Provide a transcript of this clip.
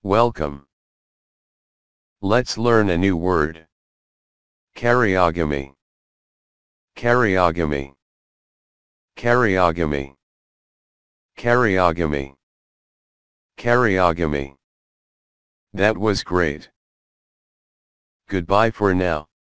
Welcome. Let's learn a new word. Karyogamy. Karyogamy. Karyogamy. Karyogamy. Karyogamy. That was great. Goodbye for now.